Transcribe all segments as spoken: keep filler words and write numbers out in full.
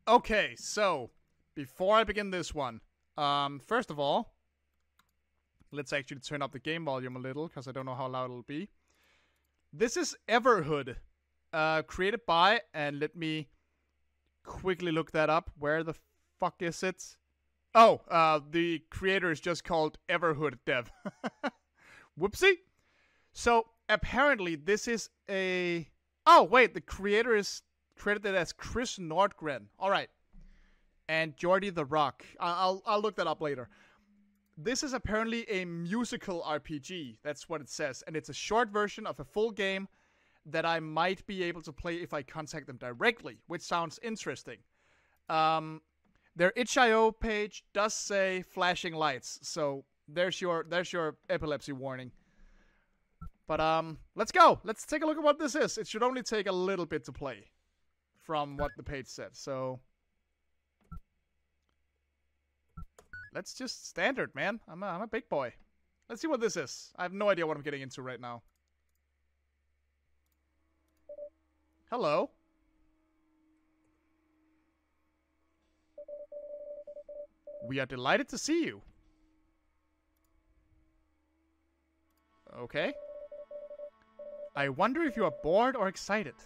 Okay, so before I begin this one, um, first of all, let's actually turn up the game volume a little because I don't know how loud it'll be. This is EVERHOOD, uh, created by, and let me quickly look that up. Where the fuck is it? Oh, uh, the creator is just called EVERHOOD Dev. Whoopsie. So apparently this is a. Oh wait, the creator is credited as Chris Nordgren. All right, and Jordy the Rock. I'll I'll look that up later. This is apparently a musical R P G. That's what it says, and it's a short version of a full game that I might be able to play if I contact them directly, which sounds interesting. Um, their itch dot i o page does say flashing lights, so there's your there's your epilepsy warning. But um, let's go. Let's take a look at what this is. It should only take a little bit to play, from what the page said. So let's just standard, man. I'm a, I'm a big boy. Let's see what this is. I have no idea what I'm getting into right now. Hello. We are delighted to see you. Okay. I wonder if you are bored or excited.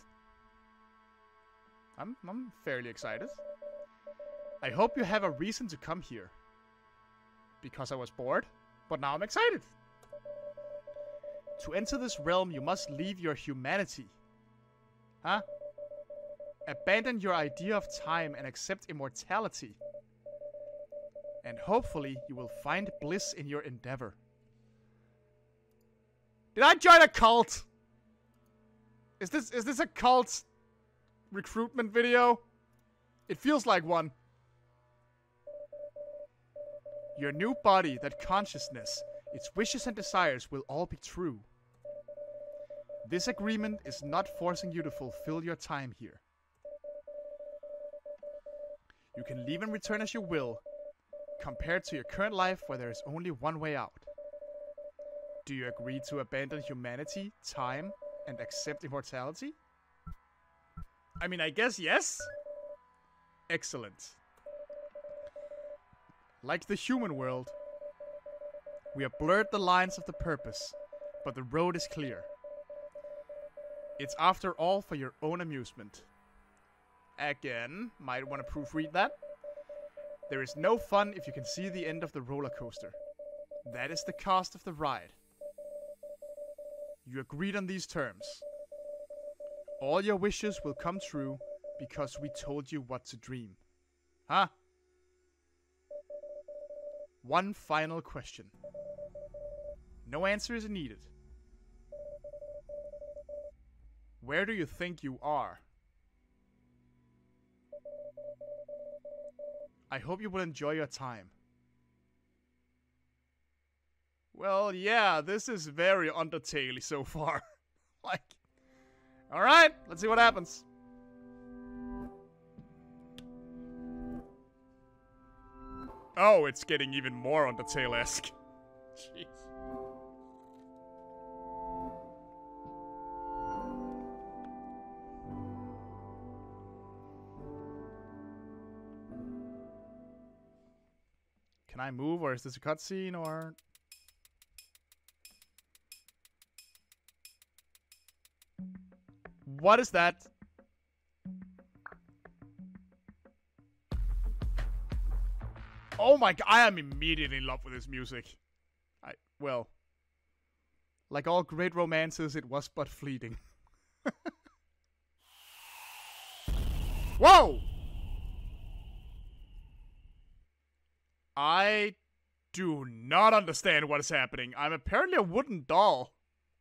I'm, I'm fairly excited. I hope you have a reason to come here. Because I was bored, but now I'm excited. To enter this realm, you must leave your humanity. Huh? Abandon your idea of time and accept immortality. And hopefully, you will find bliss in your endeavor. Did I join a cult? Is this is this a cult recruitment video? It feels like one. Your new body, that consciousness, its wishes and desires will all be true. This agreement is not forcing you to fulfill your time here. You can leave and return as you will, compared to your current life where there is only one way out. Do you agree to abandon humanity, time, and accept immortality? I mean, I guess yes. Excellent. Like the human world, we have blurred the lines of the purpose, but the road is clear. It's after all for your own amusement. Again, might want to proofread that. There is no fun if you can see the end of the roller coaster. That is the cost of the ride. You agreed on these terms. All your wishes will come true because we told you what to dream. Huh? One final question. No answer is needed. Where do you think you are? I hope you will enjoy your time. Well, yeah, this is very Undertale-y so far. Like, alright, let's see what happens. Oh, it's getting even more Undertale-esque. Jeez. Can I move, or is this a cutscene, or... What is that? Oh my god, I am immediately in love with this music. I, well... Like all great romances, it was but fleeting. Whoa! I do not understand what is happening. I'm apparently a wooden doll.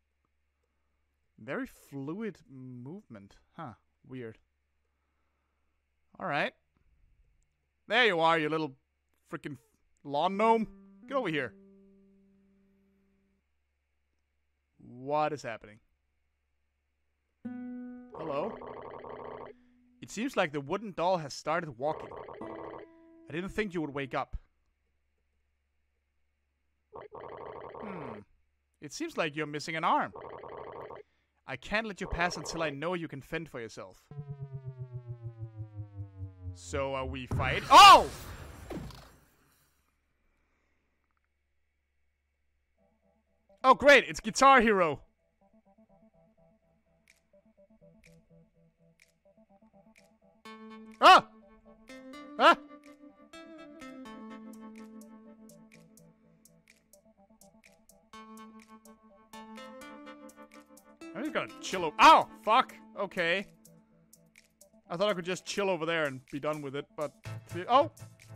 Very fluid movement. Huh. Weird. Alright. There you are, you little freaking lawn gnome. Get over here. What is happening? Hello? It seems like the wooden doll has started walking. I didn't think you would wake up. Hmm. It seems like you're missing an arm. I can't let you pass until I know you can fend for yourself. So uh, we fight. Oh! Oh, great. It's Guitar Hero. Ah! Ah! I'm just gonna chill over. Ow! Fuck! Okay. I thought I could just chill over there and be done with it, but... Oh!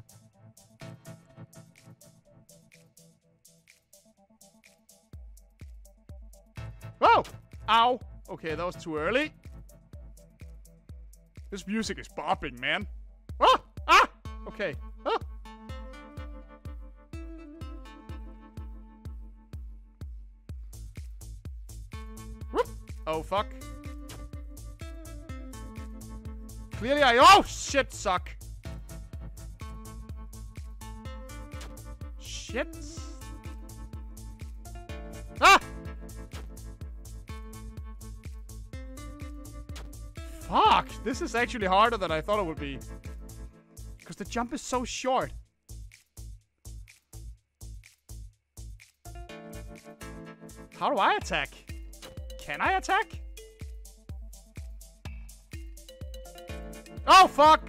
Oh! Ow! Okay, that was too early. This music is bopping, man. Ah! Ah! Okay. Ah! Whoop! Oh, fuck. Clearly I- Oh, shit, suck. Shit. Ah! Fuck! This is actually harder than I thought it would be. Because the jump is so short. How do I attack? Can I attack? Oh, fuck!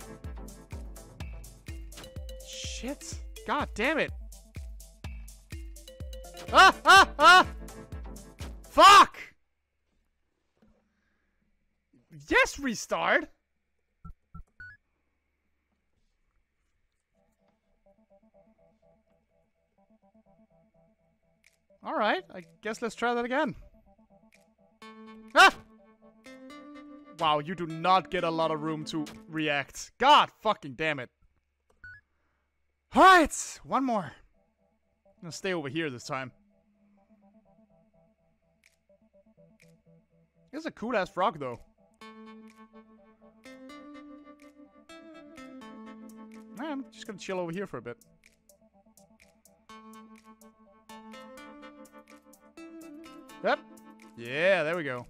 Shit. God damn it. Ah! Ah! Ah! Fuck! Yes, restart! Alright, I guess let's try that again. Ah! Wow, you do not get a lot of room to react. God fucking damn it. Alright, one more. I'm gonna stay over here this time. This is a cool ass frog though. I'm just gonna chill over here for a bit. Yep. Yeah, there we go.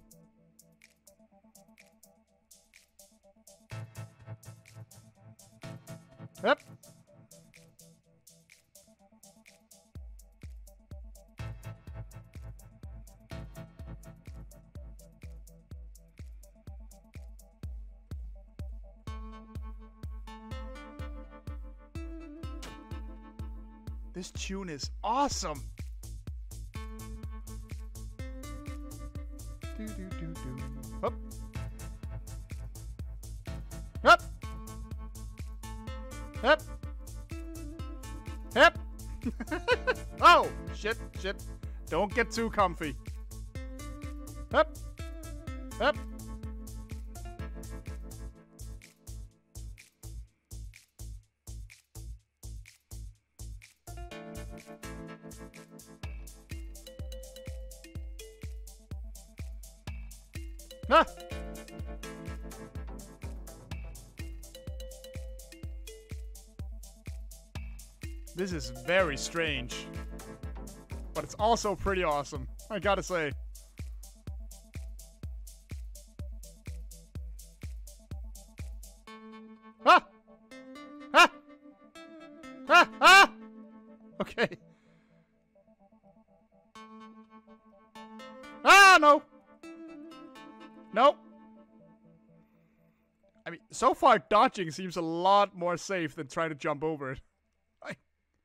Yep. This tune is awesome. Do, do, do, do. Up. Up. Up. Up. Oh, shit, shit. Don't get too comfy. Up. Up. Ah! This is very strange. But it's also pretty awesome, I gotta say. Ah! Ah! Ah! Ah! Okay. Ah, no! Nope. I mean, so far dodging seems a lot more safe than trying to jump over it. I,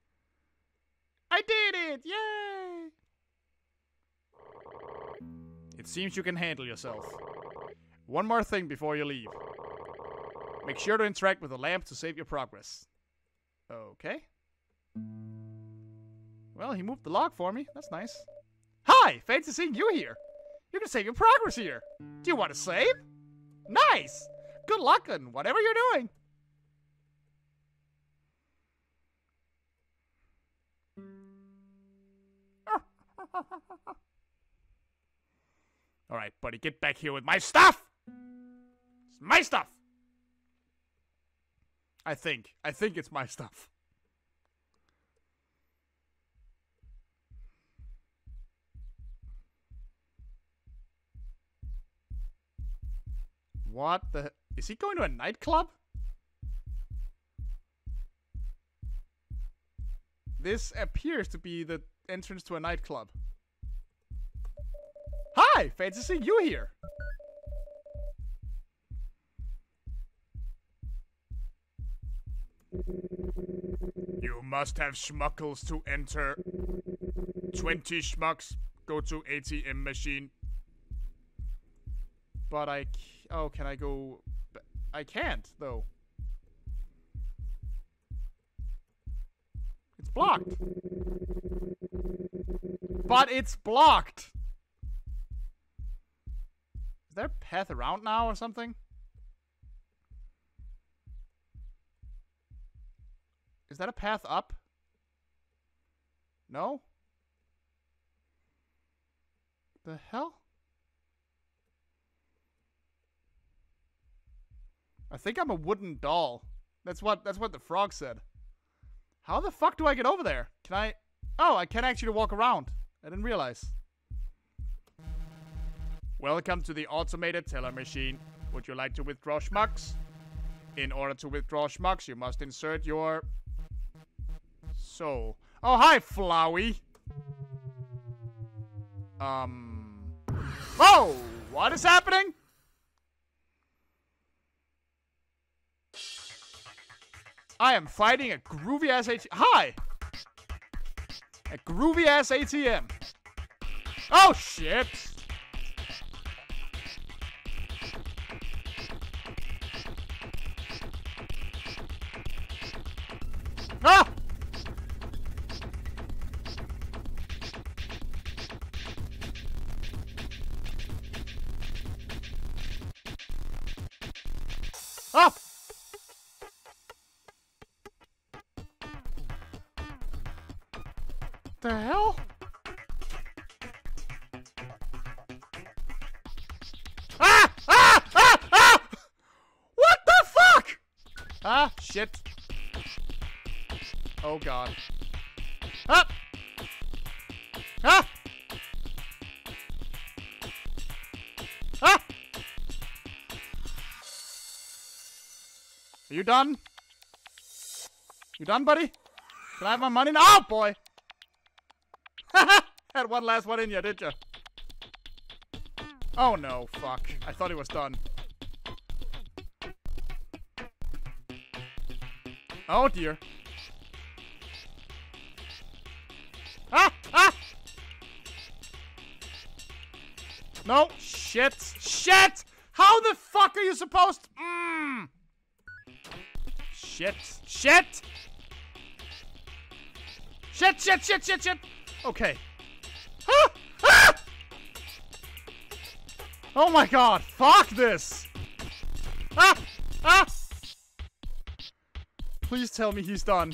I did it! Yay! It seems you can handle yourself. One more thing before you leave. Make sure to interact with the lamp to save your progress. Okay. Well, he moved the log for me. That's nice. Hi! Fancy seeing you here. You can save your progress here. Do you want to save? Nice! Good luck in whatever you're doing. Alright, buddy, get back here with my stuff! It's my stuff! I think. I think it's my stuff. What the... Is he going to a nightclub? This appears to be the entrance to a nightclub. Hi! Fancy seeing you here! You must have schmuckles to enter. twenty schmucks. Go to A T M machine. But I... Oh, can I go... I can't, though. It's blocked. But it's blocked! Is there a path around now or something? Is that a path up? No? The hell? I think I'm a wooden doll. That's what that's what the frog said. How the fuck do I get over there? Can I... Oh, I can actually walk around. I didn't realize. Welcome to the automated teller machine. Would you like to withdraw schmucks? In order to withdraw schmucks, you must insert your... soul. Oh, hi, Flowey. Um... Oh! What is happening? I am fighting a groovy-ass A T M. Hi! A groovy-ass A T M. Oh, shit! Ah! Ah! The hell? Ah! Ah! Ah! Ah! What the fuck? Ah, shit. Oh god. Ah! Ah! Ah! Are you done? You done, buddy? Can I have my money now? Oh, boy! Had one last one in you, did you? Oh no, fuck. I thought he was done. Oh dear. Ah! Ah! No! Shit! Shit! How the fuck are you supposed to... Mm. Shit! Shit! Shit! Shit! Shit! Shit! Shit! Okay. Ah! Ah! Oh my god! Fuck this! Ah! Ah! Please tell me he's done.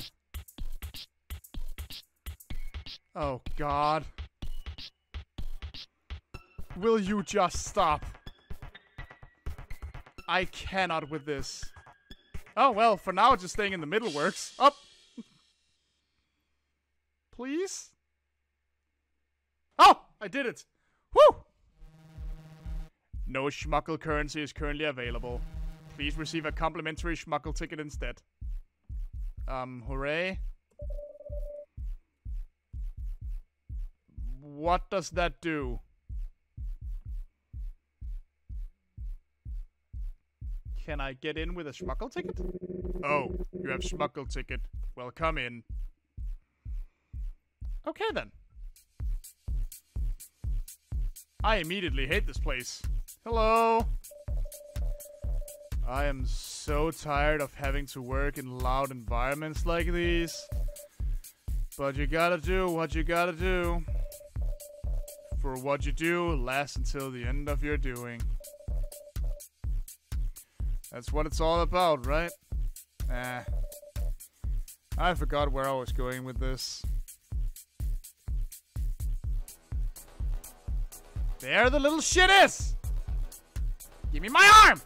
Oh god. Will you just stop? I cannot with this. Oh well, for now just staying in the middle works. Up! Please? Oh! I did it! Woo! No schmuckle currency is currently available. Please receive a complimentary schmuckle ticket instead. Um, hooray. What does that do? Can I get in with a schmuckle ticket? Oh, you have schmuckle ticket. Well, come in. Okay then. I immediately hate this place. Hello. I am so tired of having to work in loud environments like these. But you gotta do what you gotta do. For what you do lasts until the end of your doing. That's what it's all about, right? Eh. I forgot where I was going with this. There the little shit is! Give me my arm!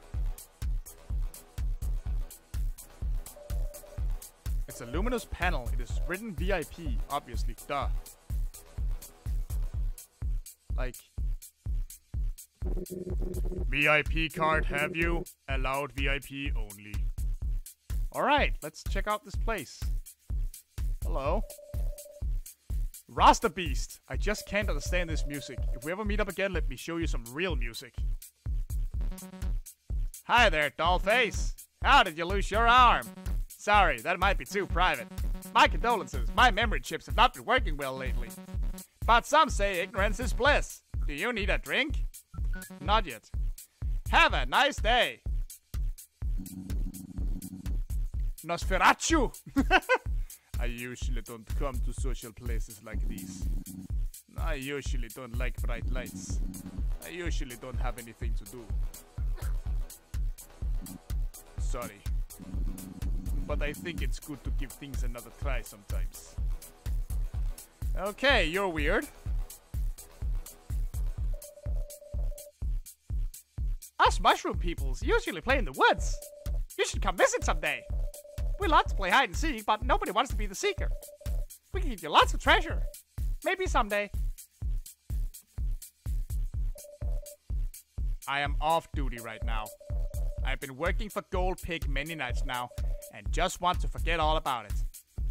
It's a luminous panel. It is written V I P, obviously. Duh. Like... V I P card, have you? Allowed V I P only. Alright, let's check out this place. Hello. Rasta Beast. I just can't understand this music. If we ever meet up again, let me show you some real music. Hi there, dollface. How did you lose your arm? Sorry, that might be too private. My condolences. My memory chips have not been working well lately. But some say ignorance is bliss. Do you need a drink? Not yet. Have a nice day. Nosferatu! I usually don't come to social places like these. I usually don't like bright lights. I usually don't have anything to do. Sorry. But I think it's good to give things another try sometimes. Okay, you're weird. Us mushroom peoples usually play in the woods. You should come visit someday. We love to play hide and seek, but nobody wants to be the seeker. We can give you lots of treasure. Maybe someday. I am off duty right now. I've been working for Gold Pig many nights now, and just want to forget all about it.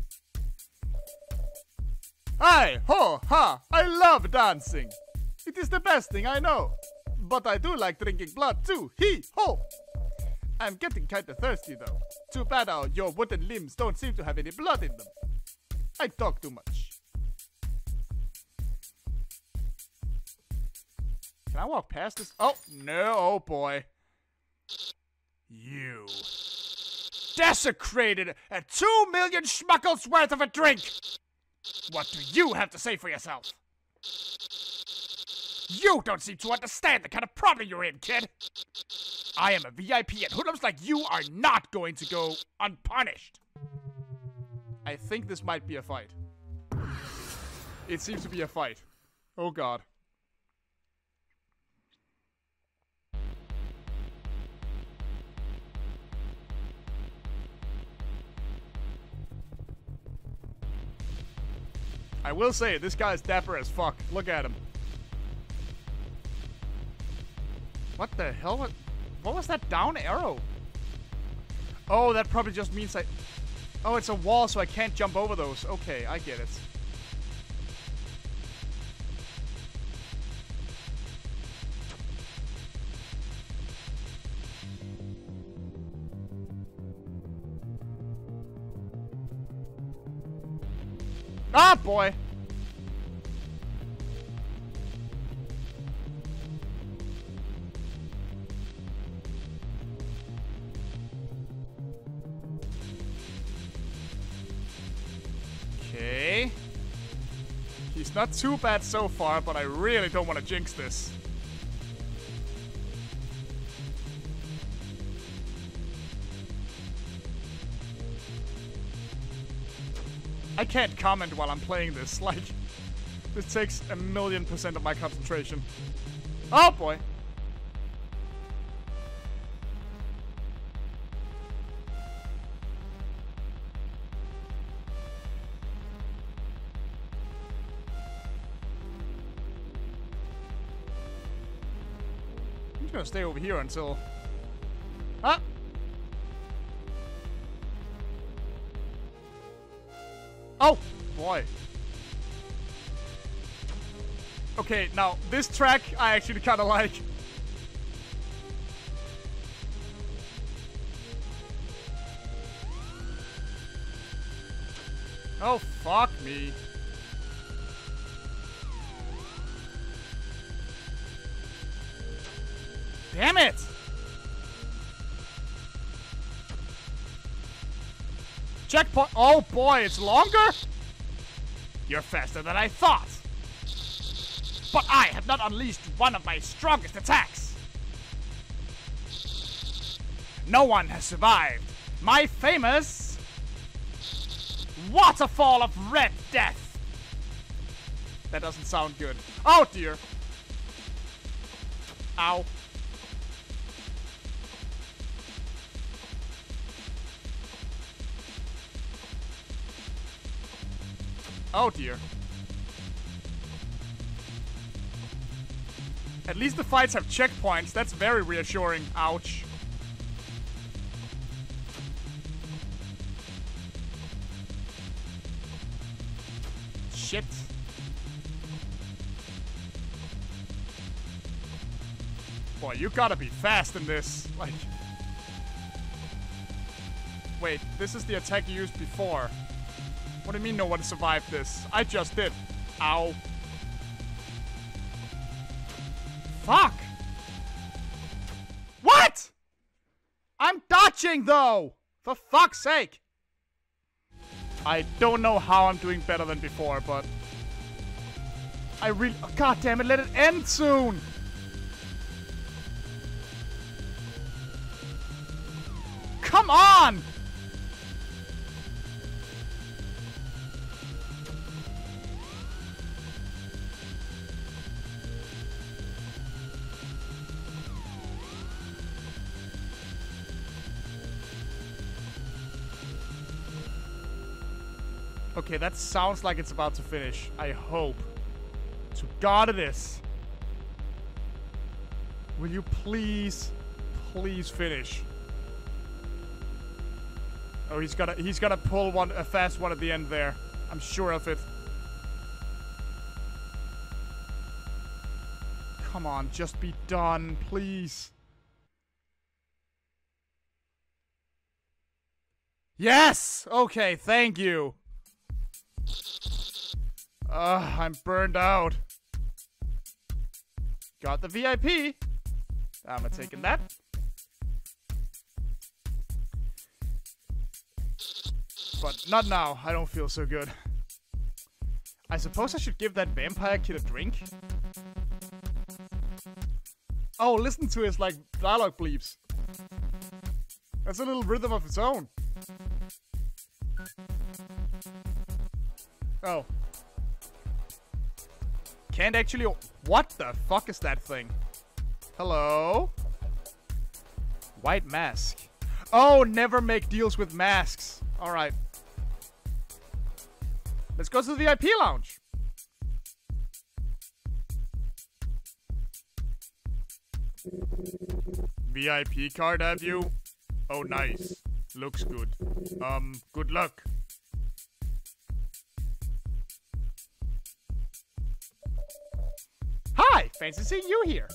Hi, ho, ha! I love dancing! It is the best thing I know. But I do like drinking blood too, hee, ho! I'm getting kinda thirsty though. Too bad how your wooden limbs don't seem to have any blood in them. I talk too much. Can I walk past this? Oh, no, oh boy. You desecrated a two million schmuckles worth of a drink! What do you have to say for yourself? You don't seem to understand the kind of problem you're in, kid! I am a V I P and hoodlums like you are not going to go unpunished! I think this might be a fight. It seems to be a fight. Oh god. I will say, this guy's dapper as fuck. Look at him. What the hell? What, what was that down arrow? Oh, that probably just means I... Oh, it's a wall, so I can't jump over those. Okay, I get it. Ah, boy! Okay. He's not too bad so far, but I really don't want to jinx this. I can't comment while I'm playing this, like, this takes a million percent of my concentration. Oh boy! I'm just gonna stay over here until... Ah! Oh, boy. Okay, now, this track I actually kind of like. Oh, fuck me. Damn it! Checkpoint. Oh boy, it's longer? You're faster than I thought. But I have not unleashed one of my strongest attacks. No one has survived my famous waterfall of red death. That doesn't sound good. Oh dear. Ow. Oh dear. At least the fights have checkpoints. That's very reassuring. Ouch. Shit. Boy, you gotta be fast in this. Like... Wait, this is the attack you used before. What do you mean no one survived this? I just did. Ow. Fuck! What?! I'm dodging, though! For fuck's sake! I don't know how I'm doing better than before, but... I really... Oh, God damn it, let it end soon! Come on! Okay, that sounds like it's about to finish. I hope. To God it is. Will you please, please finish? Oh, he's gonna he's gonna pull one a fast one at the end there. I'm sure of it. Come on, just be done, please. Yes! Okay, thank you. Ugh, I'm burned out. Got the V I P. I'm a taking that. But not now. I don't feel so good. I suppose I should give that vampire kid a drink. Oh, listen to his, like, dialogue bleeps. That's a little rhythm of its own. Oh. Can't actually... What the fuck is that thing? Hello? White mask. Oh, never make deals with masks. Alright. Let's go to the V I P lounge. V I P card, have you? Oh, nice. Looks good. Um, good luck. Hi! Fancy seeing you here.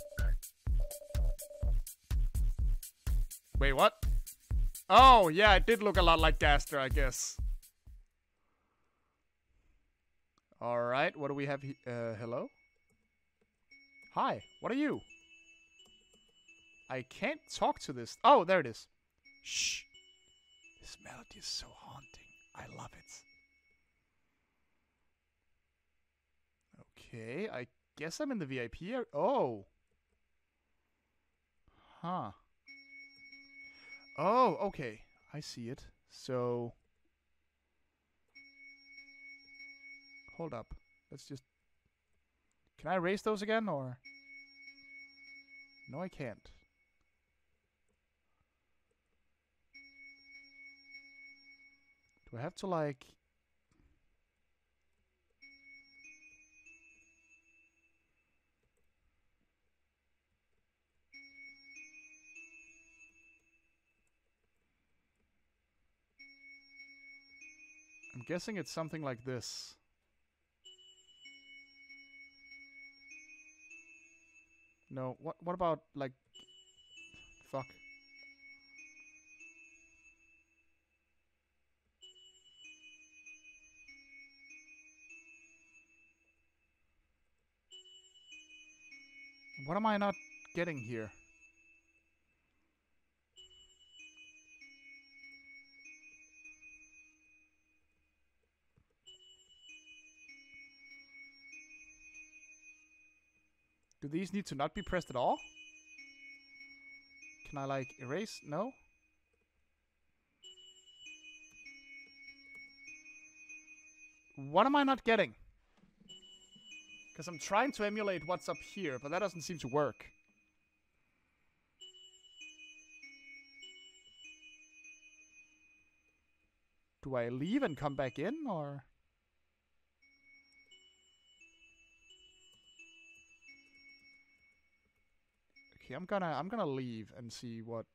Wait, what? Oh, yeah, it did look a lot like Gaster, I guess. Alright, what do we have here? Uh, hello? Hi, what are you? I can't talk to this. Oh, there it is. Shh. This melody is so haunting. I love it. Okay, I guess I'm in the V I P area. Oh. Huh. Oh, okay. I see it. So... Hold up. Let's just... Can I erase those again, or... No, I can't. Do I have to, like... I'm guessing it's something like this. No, what what about, like... Fuck. What am I not getting here? Do these need to not be pressed at all? Can I, like, erase? No? What am I not getting? Because I'm trying to emulate what's up here, but that doesn't seem to work. Do I leave and come back in, or...? Okay, I'm gonna I'm gonna leave and see what.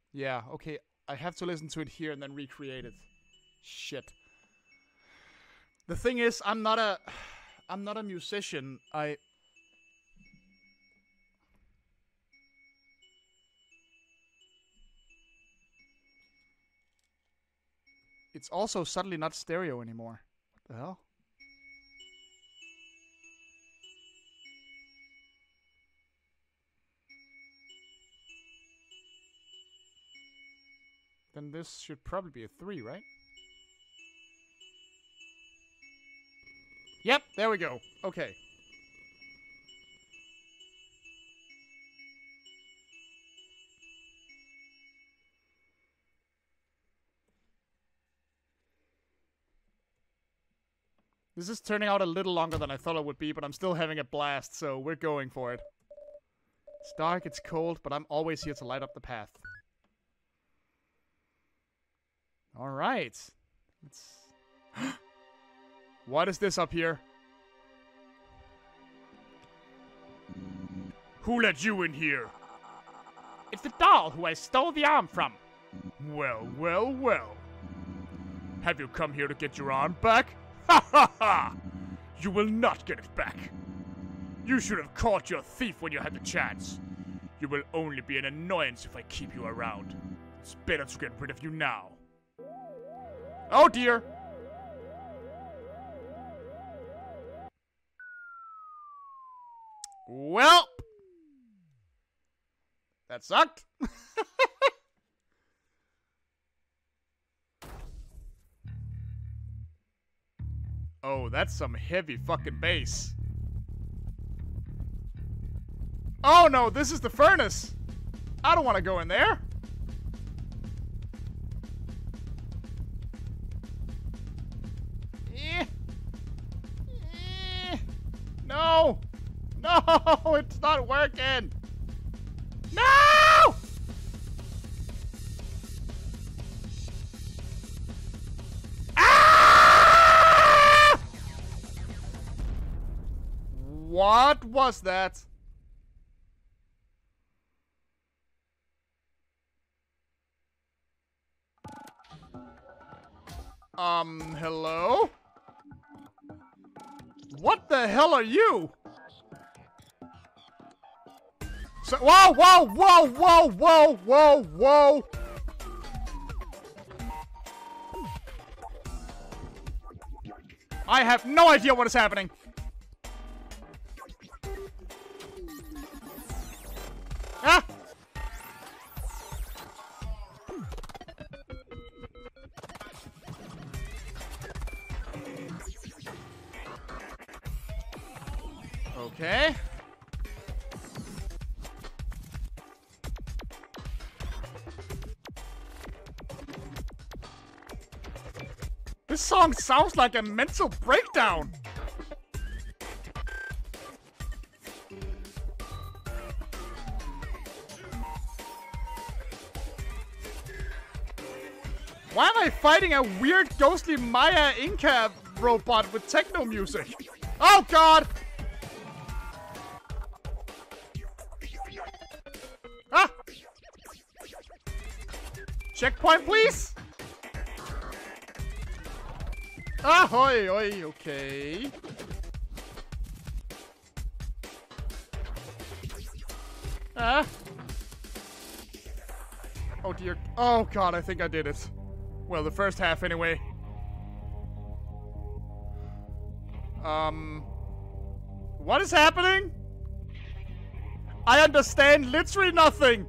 Yeah, okay. I have to listen to it here and then recreate it. Shit. The thing is, I'm not a... I'm not a musician. I... It's also suddenly not stereo anymore. What the hell? Then this should probably be a three, right? Yep, there we go. Okay. This is turning out a little longer than I thought it would be, but I'm still having a blast, so we're going for it. It's dark, it's cold, but I'm always here to light up the path. Alright. Let's... What is this up here? Who let you in here? It's the doll who I stole the arm from. Well, well, well. Have you come here to get your arm back? Ha ha ha! You will not get it back. You should have caught your thief when you had the chance. You will only be an annoyance if I keep you around. It's better to get rid of you now. Oh dear! Well! That sucked! Oh, that's some heavy fucking bass. Oh no, this is the furnace! I don't want to go in there! Eh. Eh. No! No! It's not working! No! Ah! What was that? Um, hello? What the hell are you? So, whoa, whoa, whoa, whoa, whoa, whoa, whoa. I have no idea what is happening. Ah! Okay. This song sounds like a mental breakdown. Why am I fighting a weird ghostly Maya Inca robot with techno music? Oh god! Ah! Checkpoint, please! Ahoy, oi, okay. Ah. Oh dear. Oh god, I think I did it. Well, the first half anyway. Um. What is happening? I understand literally nothing.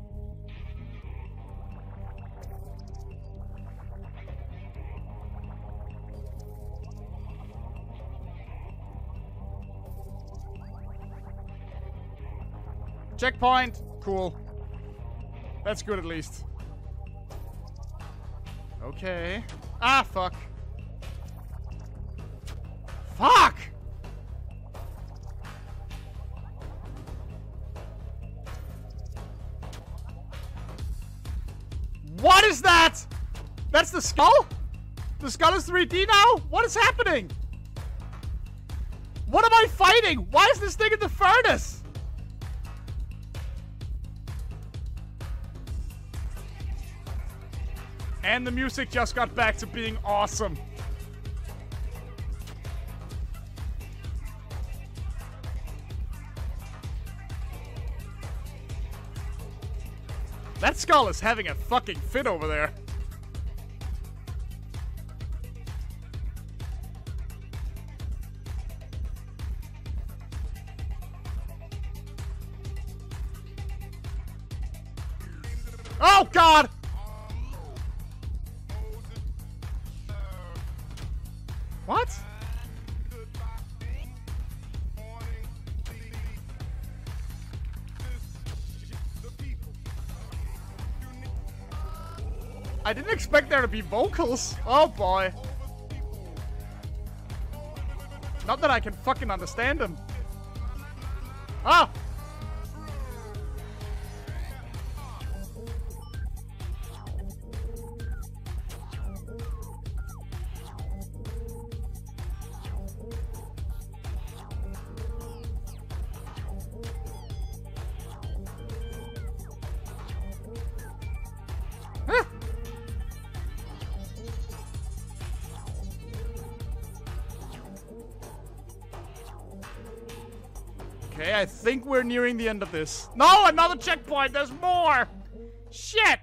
Checkpoint. Cool. That's good at least. Okay. Ah, fuck. Fuck! What is that? That's the skull? The skull is three D now? What is happening? What am I fighting? Why is this thing in the furnace? And the music just got back to being awesome. That skull is having a fucking fit over there. Oh, God! What? I didn't expect there to be vocals. Oh, boy. Not that I can fucking understand them. Ah! Okay, I think we're nearing the end of this. No, another checkpoint! There's more! Shit!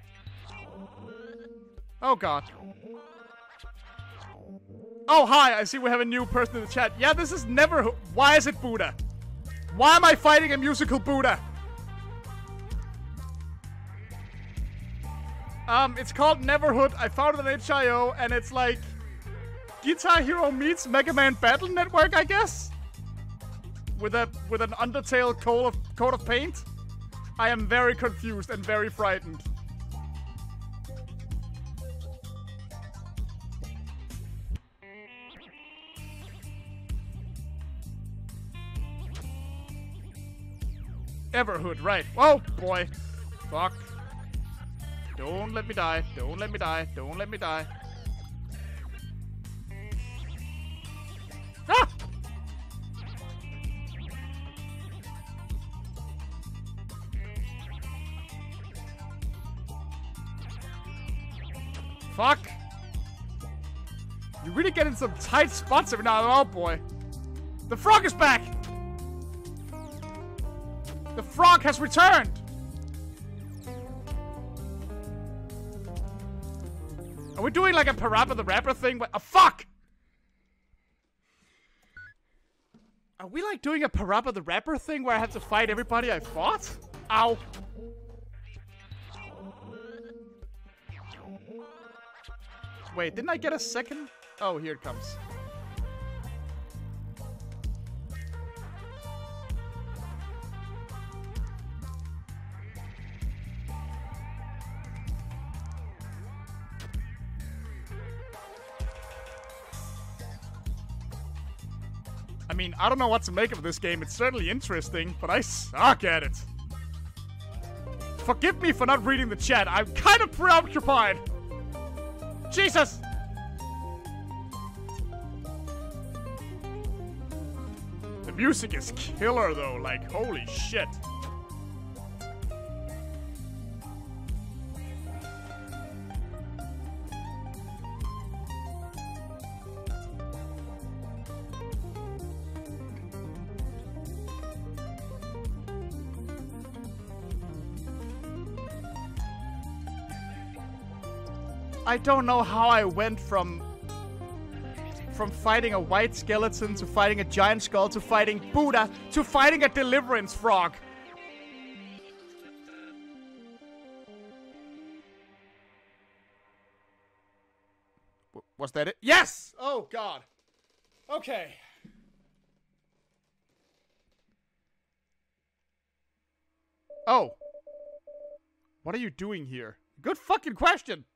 Oh, God. Oh, hi, I see we have a new person in the chat. Yeah, this is Neverhood. Why is it Buddha? Why am I fighting a musical Buddha? Um, it's called Neverhood. I found it on H I O, and it's like Guitar Hero meets Mega Man Battle Network, I guess? With a with an Undertale coat of coat of paint. I am very confused and very frightened. Everhood, right. Oh boy. Fuck. Don't let me die. Don't let me die. Don't let me die. Ah! Fuck. You really get in some tight spots every now and then. Oh boy. The frog is back! The frog has returned! Are we doing like a Parappa the Rapper thing? What? Oh, fuck! Are we like doing a Parappa the Rapper thing where I have to fight everybody I fought? Ow. Wait, didn't I get a second? Oh, here it comes. I mean, I don't know what to make of this game. It's certainly interesting, but I suck at it. Forgive me for not reading the chat. I'm kind of preoccupied. Jesus! The music is killer though, like holy shit. I don't know how I went from from fighting a white skeleton to fighting a giant skull to fighting Buddha to fighting a deliverance frog. W- was that it? Yes! Oh god. Okay. Oh. What are you doing here? Good fucking question.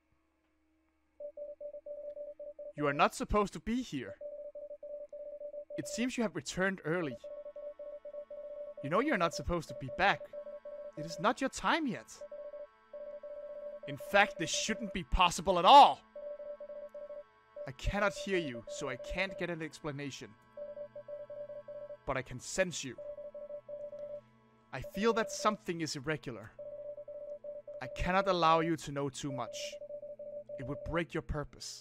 You are not supposed to be here. It seems you have returned early. You know you're not supposed to be back. It is not your time yet. In fact, this shouldn't be possible at all. I cannot hear you, so I can't get an explanation. But I can sense you. I feel that something is irregular. I cannot allow you to know too much. it would break your purpose.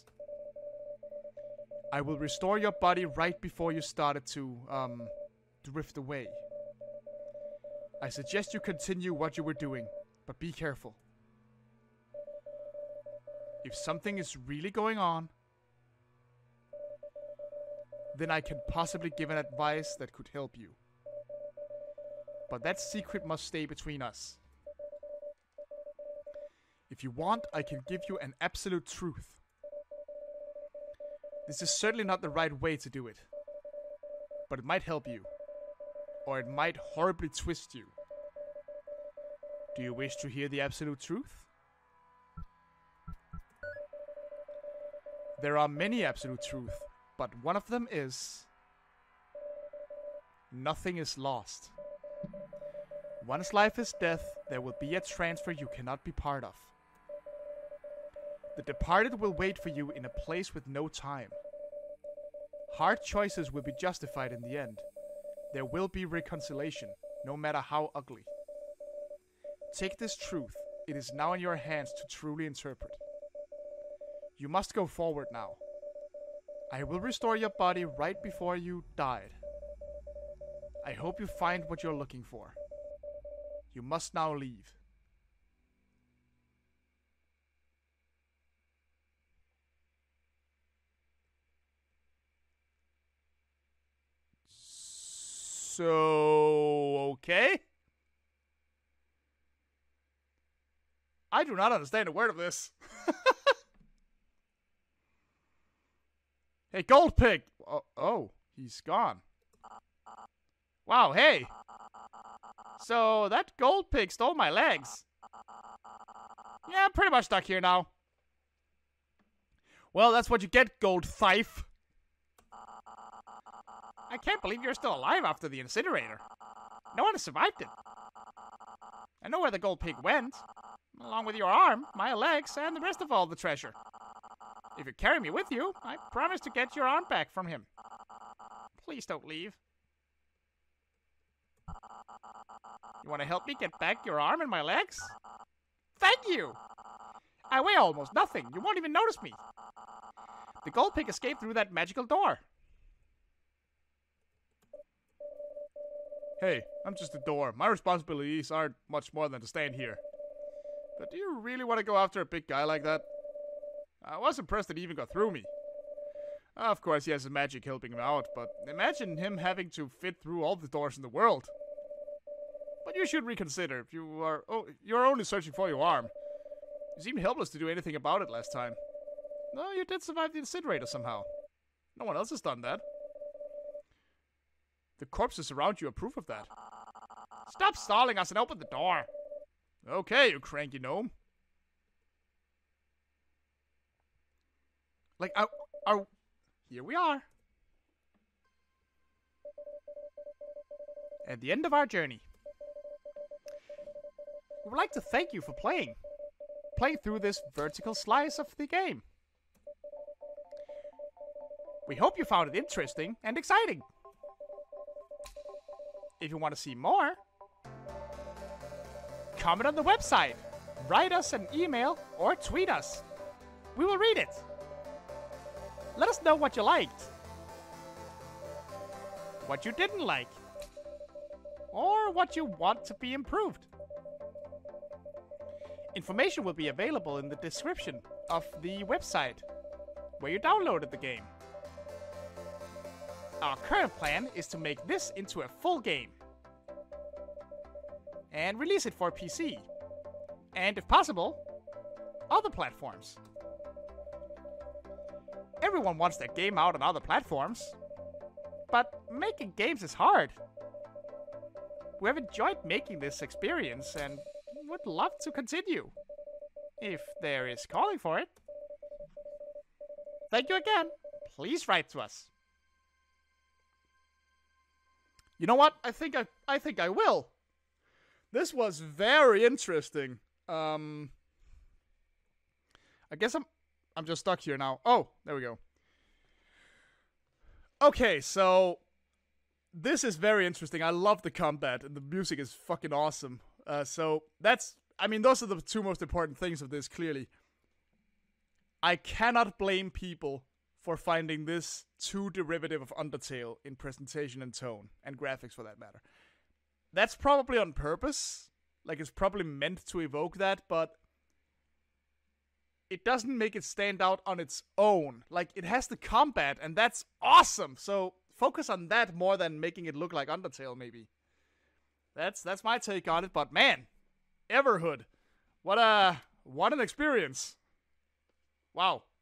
I will restore your body right before you started to, um, drift away. I suggest you continue what you were doing, but be careful. If something is really going on, then I can possibly give an advice that could help you. But that secret must stay between us. If you want, I can give you an absolute truth. This is certainly not the right way to do it. But it might help you. Or it might horribly twist you. Do you wish to hear the absolute truth? There are many absolute truths, but one of them is... nothing is lost. Once life is death, there will be a transfer you cannot be part of. The departed will wait for you in a place with no time. Hard choices will be justified in the end. There will be reconciliation, no matter how ugly. Take this truth. It is now in your hands to truly interpret. You must go forward now. I will restore your body right before you died. I hope you find what you're looking for. You must now leave. So, okay. I do not understand a word of this. Hey, Gold Pig! Oh, oh, he's gone. Wow, hey! So, that Gold Pig stole my legs. Yeah, I'm pretty much stuck here now. Well, that's what you get, Gold Thief. I can't believe you're still alive after the incinerator. No one has survived it. I know where the Gold Pig went. Along with your arm, my legs, and the rest of all the treasure. If you carry me with you, I promise to get your arm back from him. Please don't leave. You want to help me get back your arm and my legs? Thank you! I weigh almost nothing. You won't even notice me. The Gold Pig escaped through that magical door. Hey, I'm just a door. My responsibilities aren't much more than to stand here. But do you really want to go after a big guy like that? I was impressed that he even got through me. Of course, he has his magic helping him out, but imagine him having to fit through all the doors in the world. But you should reconsider. If you are, oh, you're only searching for your arm. You seemed helpless to do anything about it last time. No, you did survive the incinerator somehow. No one else has done that. The corpses around you are proof of that. Stop stalling us and open the door. Okay, you cranky gnome. Like, our, our, here we are. At the end of our journey. We would like to thank you for playing. Playing through this vertical slice of the game. We hope you found it interesting and exciting. If you want to see more, comment on the website, write us an email, or tweet us. We will read it. Let us know what you liked, what you didn't like, or what you want to be improved. Information will be available in the description of the website where you downloaded the game. Our current plan is to make this into a full game and release it for P C, and if possible, other platforms. Everyone wants their game out on other platforms, but making games is hard. We have enjoyed making this experience and would love to continue, if there is calling for it. Thank you again. Please write to us. You know what? I think I I think I will. This was very interesting. Um I guess I'm I'm just stuck here now. Oh, there we go. Okay, so this is very interesting. I love the combat and the music is fucking awesome. Uh so that's I mean those are the two most important things of this clearly. I cannot blame people for finding this too derivative of Undertale in presentation and tone, and graphics for that matter. That's probably on purpose. Like, it's probably meant to evoke that, but it doesn't make it stand out on its own. Like, it has the combat, and that's awesome. So focus on that more than making it look like Undertale, maybe. That's that's my take on it. But man, EVERHOOD, what a what an experience! Wow.